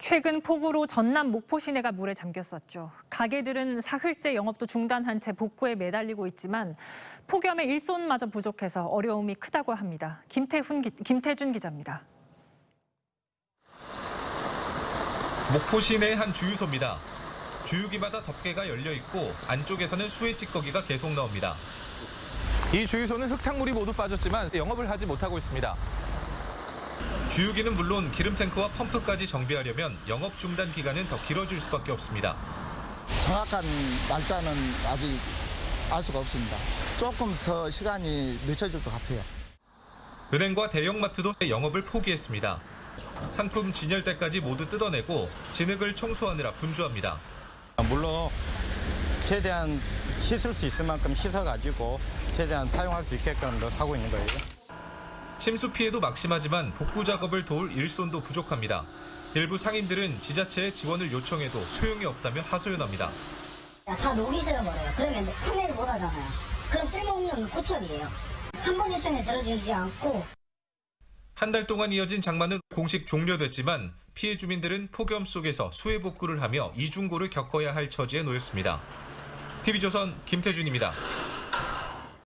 최근 폭우로 전남 목포 시내가 물에 잠겼었죠. 가게들은 사흘째 영업도 중단한 채 복구에 매달리고 있지만 폭염에 일손마저 부족해서 어려움이 크다고 합니다. 김태준 기자입니다. 목포 시내의 한 주유소입니다. 주유기마다 덮개가 열려 있고 안쪽에서는 수해 찌꺼기가 계속 나옵니다. 이 주유소는 흙탕물이 모두 빠졌지만 영업을 하지 못하고 있습니다. 주유기는 물론 기름 탱크와 펌프까지 정비하려면 영업 중단 기간은 더 길어질 수밖에 없습니다. 정확한 날짜는 아직 알 수가 없습니다. 조금 더 시간이 늦춰질 것 같아요. 은행과 대형마트도 영업을 포기했습니다. 상품 진열 때까지 모두 뜯어내고 진흙을 청소하느라 분주합니다. 물론 최대한 씻을 수 있을 만큼 씻어가지고 최대한 사용할 수 있게끔 하고 있는 거예요. 침수 피해도 막심하지만 복구 작업을 도울 일손도 부족합니다. 일부 상인들은 지자체에 지원을 요청해도 소용이 없다며 하소연합니다. 다 녹이 들어버려요. 그러면 판매를 못 하잖아요. 그럼 쓸모없는 고철이에요. 한 번 요청해 들어주지 않고. 한 달 동안 이어진 장마는 공식 종료됐지만 피해 주민들은 폭염 속에서 수해 복구를 하며 이중고를 겪어야 할 처지에 놓였습니다. TV조선 김태준입니다.